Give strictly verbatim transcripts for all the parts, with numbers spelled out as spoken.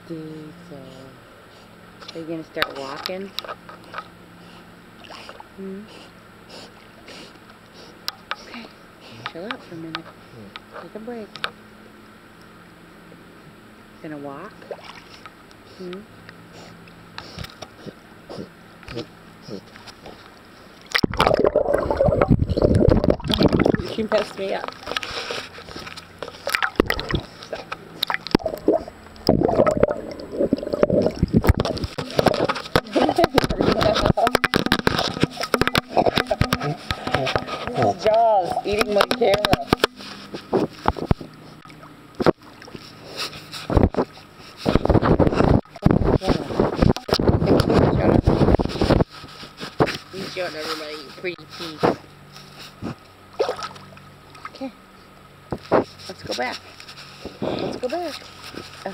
Diesel. Are you gonna start walking? Hmm? Okay. Chill out for a minute. Take a break. Gonna walk? Hmm? She messed me up. This is Jaws eating my camera. He's showing everybody pretty teeth. Okay. Let's go back. Let's go back. Uh.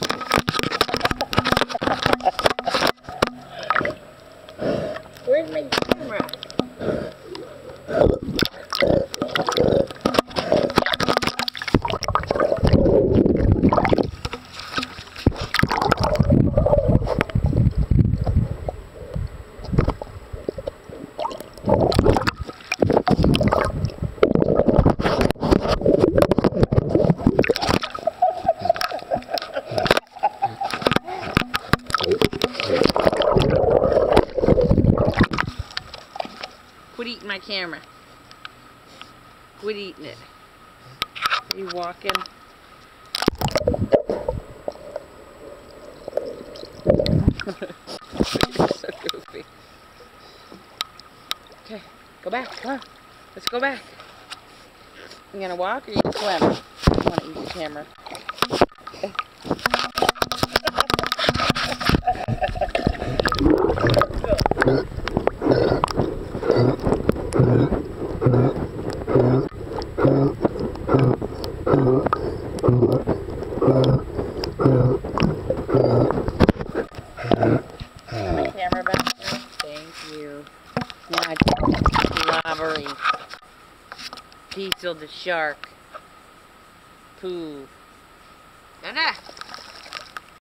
Where's my camera? Quit eating my camera. Quit eating it. Are you walking? You're so goofy. Okay, go back. Come on. Let's go back. You gonna walk or you gonna swim? I want to eat the camera. My camera back there? Thank you. Now it's slobbery. Diesel the shark. Poo. Dada!